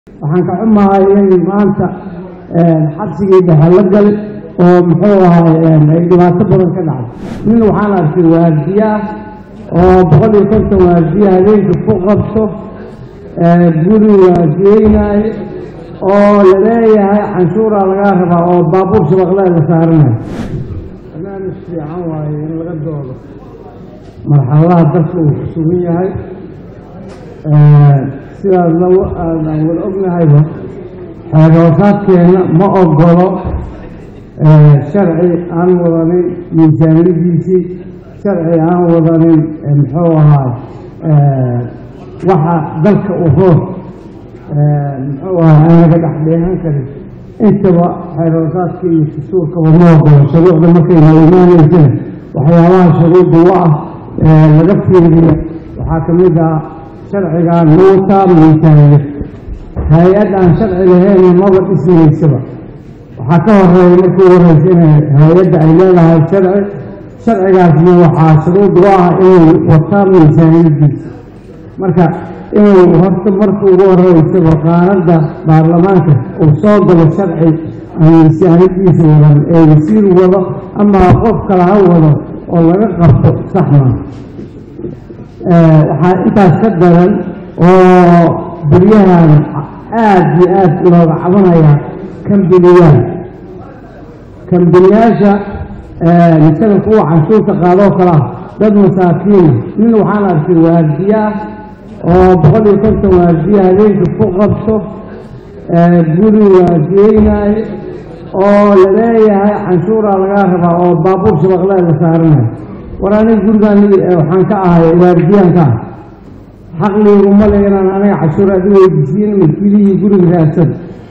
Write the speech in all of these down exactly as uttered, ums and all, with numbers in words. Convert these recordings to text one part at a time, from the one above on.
waxaan ka xumahay in maanta xabsigii dhaxal oo muxuu ahay ay dhibaato badan ka dhacay nin waxaan arkay waardiya oo boqol iyo konton waardiya habeenkii ku qabto guri waardiyeynay oo la leeyahay canshuura laga rabaa oo baabuur shabaqle la saaranayo barnaamij fiican waaye in laga doodo marxaladaha dalka uu ku sugan yahay sidaas aan wada ognahayba xeeroosaadkeena ma ogolo sharci aan wadanin miisaaniyadiisii sharci aan wadanin muxuu ahaa waxa dalka u roor muxuu ahaa aan laga dhex dheehan karin intaba xeeroosaadka iyo dastuurkaba ma ogolo shuruucda markayna imaanaysana waxyaabaha shuruudda u ah laga fiiriyo waxaa ka mid ah sharcigaan nuutaa miisaaniyad hay-ad aan sharci lahayn maba dhismaysaba waxaa ka horeeya markii horeysa inay hay-adda ay leedahay sharci sharcigaasna waxaa shuruud u ah inuu wataa miisaaniyadiisa marka inuu horta marka ugu horeysaba qaanada baarlamaanka uu soo galo sharci aan miisaaniyadiisa wadan ee wasiir wado ama qof kale ha wado oo laga qabto sax maa waxaa intaas ka daran oo buryahan aad iyo aad looga cabanayaa kambiniyaal kambiniyaasha isaga kuwa canshuurta qaadoo kale ah dad masaakiina nin waxaan arkay waardiya oo boqol iyo konton waardiya habeenkii ku qabto guri waardiyeynay oo la leeyahay canshuura laga rabaa oo baabuur shabaqle la saaranayo war aniga gurigaan waxaan ka ahay waardiyaan ka ah xaqliguma le inaan aniga cashuur adi weydiisiin makiilihii guriga raadsan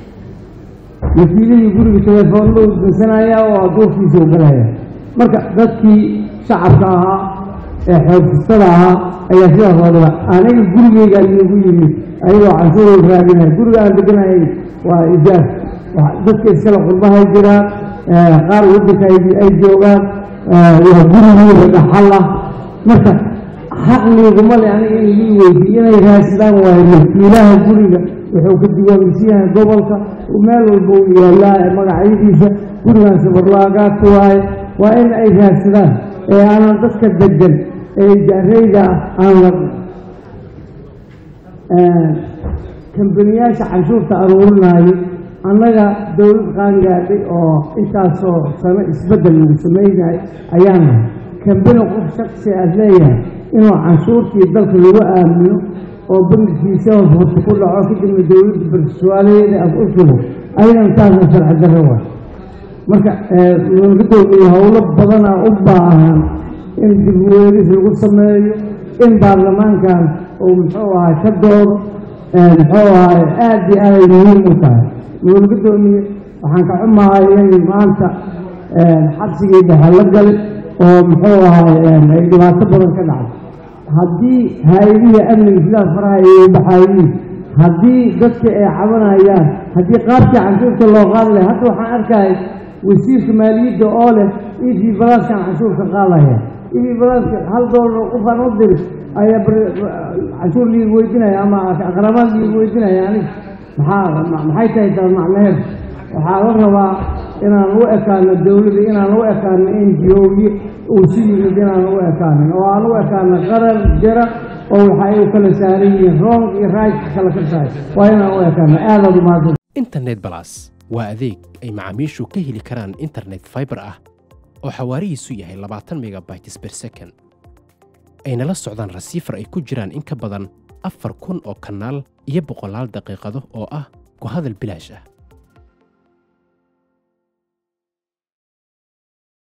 makiilihii guriga telefoonla udinsanaya oo aduurkiisa u galaya marka dadkii shacabka ahaa ee xoogsistada ahaa ayaa sidaas oo dhiba aniga gurigeygaa iigu yimid ayagoo canshuur raadinaya guriga aan deganayay waa ijaar dadka iskale qurbahay jiraan qaar waddanka ay joogaan waa gurigiiba dhaxal ah marka xaqliguma le aniga in lii weydiiy inay raadsadaan waayo makiilaha guriga wuxuu ka diwaangisan yahay gobolka meel walba u yaallaa magacyadiisa gurigan sabarlaagaadka waaye waa in ay raadsadaan ee aanan dadka degan ee jaareyda aan la kambaniyaasha canshuurta aruurinayo annaga dowlad qaangaadhay oo intaasoo sano isbeddel lagu sameynay ayaan nahay kambani qof shaksi aad leeyahay inuu canshuurtii dalka lagu aamino oo bangigiisa horta ku dhaco kadibna dowladda barsuaalayeeda aada u sugo ayadan taasna sharci darro waay marka laga doomiye howlo badana u baahan in dib weelis lagu sameeyo in baarlamaankan uu muxuu ahay ka doodo muxuu ahay aad iyo aad ay muhiim u tahay laga doomiye waxaan ka xumahay in maanta xabsigii dhaxal oo muxuu ahay ay dhibaato badan ka dhacay haddii hay-adihii amniga sidaas faraha ay baxaayiin haddii dadka ay cabanayaan haddii qaabkii canshuurta loo qaadi lahay hadda waxaan arkaya wasiirka maaliyadda oo leh ifii balaaskan canshuurka qaadaya ifii balaaska hal doolar qofaan u diri ayaa canshuur liiga weydinaya ama aqrabaad liiga weydinaya anig maxaa maxay tahay taas macnaheed waxaa la rabaa inaan u ekaano dowladda inaan u ekaano n g o-yi uu si yimid inaan u ekaanin oo aan u ekaano qarar jira oo waxa ay u kala saaran yihiin wrong iyo right kala ka saay waa inaan u ekaano aadaad umaasan internet plus waa adeeg ay macaamiishu ka heli karaan internet fiber ah oo xawaarihiisu yahay labaatan megabytes per second ayna la socdaan rasiifar ay ku jiraan in ka badan afar kun oo kanaal iyo boqolaal daqiiqado oo ah ku hadal bilaash ah.